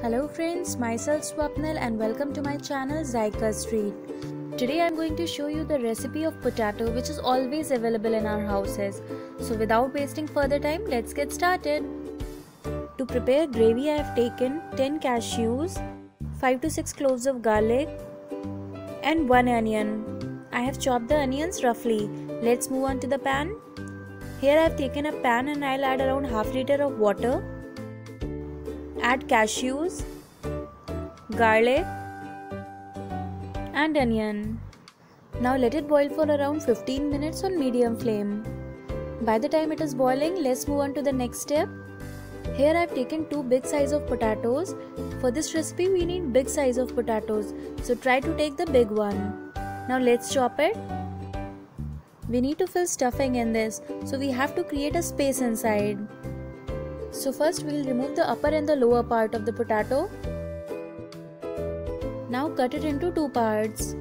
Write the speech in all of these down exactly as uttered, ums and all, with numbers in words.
Hello friends, myself Swapnil and welcome to my channel Zyka Street. Today I am going to show you the recipe of potato which is always available in our houses. So without wasting further time, let's get started. To prepare gravy, I have taken ten cashews, five to six cloves of garlic and one onion. I have chopped the onions roughly. Let's move on to the pan. Here I have taken a pan and I'll add around half liter of water. Add cashews, garlic and onion. Now let it boil for around fifteen minutes on medium flame. By the time it is boiling, let's move on to the next step. Here I have taken two big size of potatoes. For this recipe we need big size of potatoes, so try to take the big one. Now let's chop it. We need to fill stuffing in this, so we have to create a space inside. So first we will remove the upper and the lower part of the potato. Now cut it into two parts.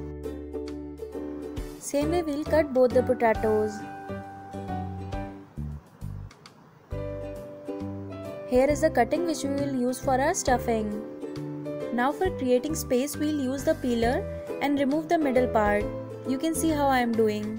Same way we will cut both the potatoes. Here is the cutting which we will use for our stuffing. Now for creating space we will use the peeler and remove the middle part. You can see how I am doing.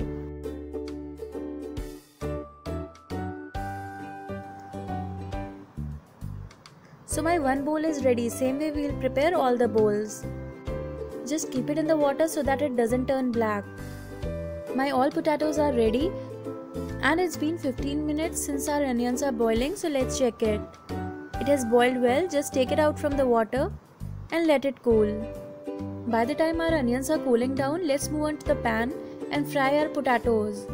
So my one bowl is ready. Same way we will prepare all the bowls. Just keep it in the water so that it doesn't turn black. My all potatoes are ready and it's been fifteen minutes since our onions are boiling, so let's check it. It has boiled well. Just take it out from the water and let it cool. By the time our onions are cooling down, let's move on to the pan and fry our potatoes.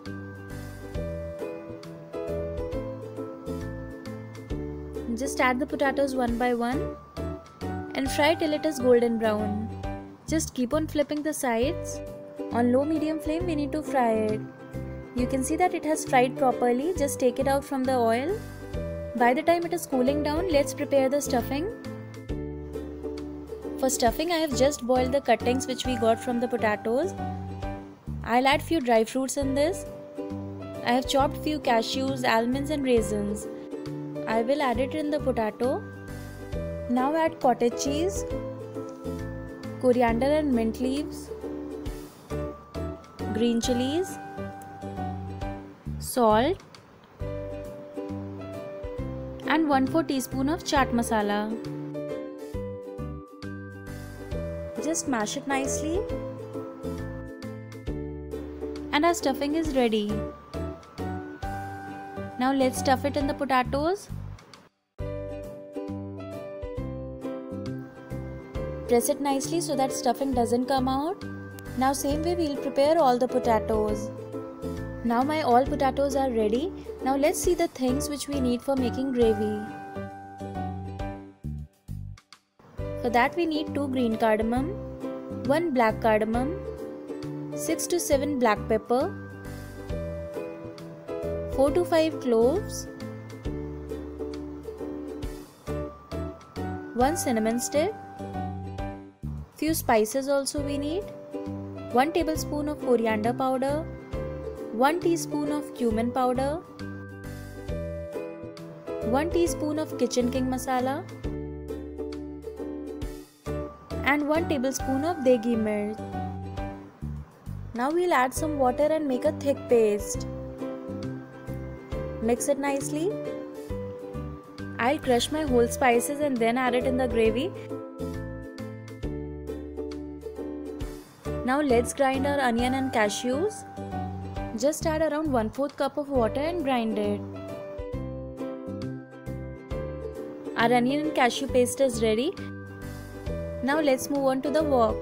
Just add the potatoes one by one and fry till it is golden brown. Just keep on flipping the sides. On low medium flame we need to fry it. You can see that it has fried properly. Just take it out from the oil. By the time it is cooling down, let's prepare the stuffing. For stuffing, I have just boiled the cuttings which we got from the potatoes. I'll add few dry fruits in this. I have chopped few cashews, almonds and raisins. I will add it in the potato. Now add cottage cheese, coriander and mint leaves, green chilies, salt and one fourth teaspoon of chaat masala. Just mash it nicely and our stuffing is ready. Now let's stuff it in the potatoes. Press it nicely so that stuffing doesn't come out. Now same way we will prepare all the potatoes. Now my all potatoes are ready. Now let's see the things which we need for making gravy. For that we need two green cardamom, one black cardamom, six to seven black pepper, four to five cloves, one cinnamon stick, few spices also we need, one tablespoon of coriander powder, one teaspoon of cumin powder, one teaspoon of kitchen king masala and one tablespoon of degi mirch. Now we'll add some water and make a thick paste. Mix it nicely. I'll crush my whole spices and then add it in the gravy. Now let's grind our onion and cashews. Just add around one fourth cup of water and grind it. Our onion and cashew paste is ready. Now let's move on to the wok.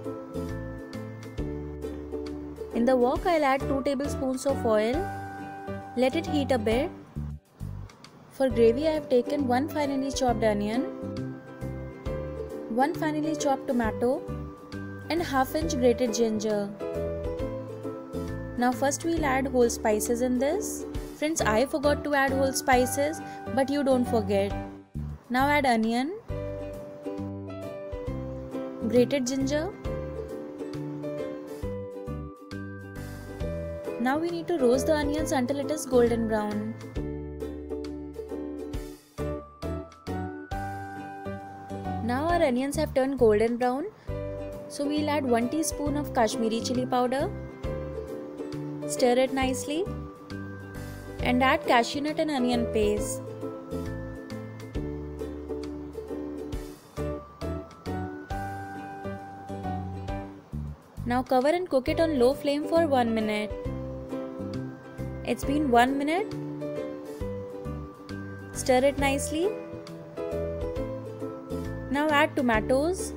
In the wok I'll add two tablespoons of oil. Let it heat a bit. For gravy I have taken one finely chopped onion, one finely chopped tomato and half inch grated ginger. Now first we'll add whole spices in this. Friends, I forgot to add whole spices, but you don't forget. Now add onion, grated ginger. Now we need to roast the onions until it is golden brown. Now our onions have turned golden brown. So we'll add one teaspoon of Kashmiri chili powder. Stir it nicely. And add cashew nut and onion paste. Now cover and cook it on low flame for one minute. It's been one minute. Stir it nicely. Now add tomatoes.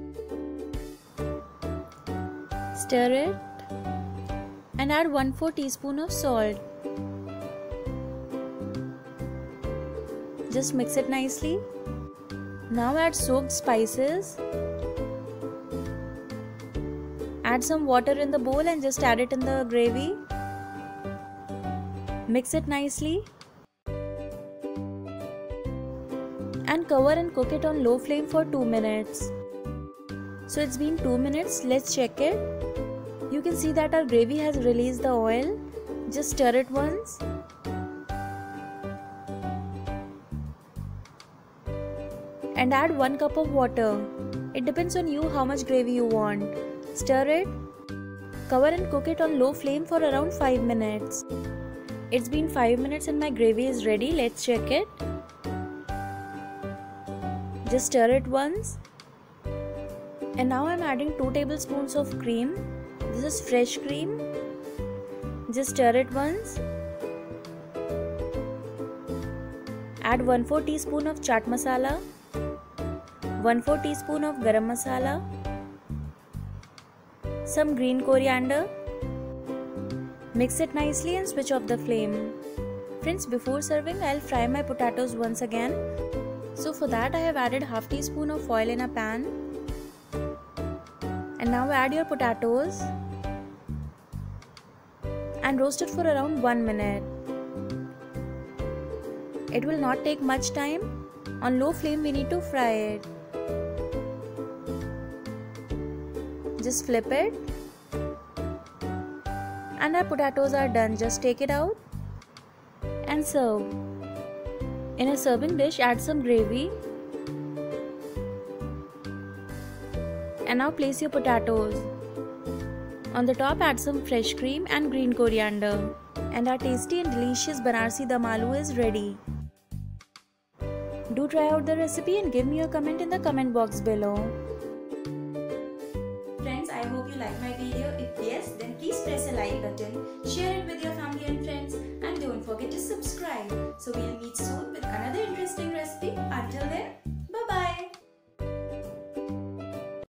Stir it. And add one fourth teaspoon of salt. Just mix it nicely. Now add soaked spices. Add some water in the bowl and just add it in the gravy. Mix it nicely. And cover and cook it on low flame for two minutes. So it's been two minutes. Let's check it. You can see that our gravy has released the oil. Just stir it once. And add one cup of water. It depends on you how much gravy you want. Stir it. Cover and cook it on low flame for around five minutes. It's been five minutes and my gravy is ready. Let's check it. Just stir it once. And now I'm adding two tablespoons of cream. This is fresh cream. Just stir it once. Add one fourth teaspoon of chaat masala. one fourth teaspoon of garam masala. Some green coriander. Mix it nicely and switch off the flame. Friends, before serving, I'll fry my potatoes once again. So for that I have added half teaspoon of oil in a pan. And now add your potatoes. And roast it for around one minute. It will not take much time. On low flame we need to fry it. Just flip it. And our potatoes are done. Just take it out and serve. In a serving dish, add some gravy. And now place your potatoes. On the top, add some fresh cream and green coriander. And our tasty and delicious Banarsi Dum Aloo is ready. Do try out the recipe and give me a comment in the comment box below. Friends, I hope you like my video. If yes, then please press a like button, share it with your family and friends, and don't forget to subscribe. So we'll meet soon with another interesting recipe. Until then, bye bye.